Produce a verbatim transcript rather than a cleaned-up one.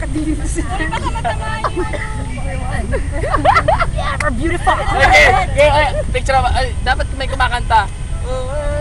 Yeah, we're beautiful. Okay, okay, okay. Picture ako. Ay, dapat may kumakanta.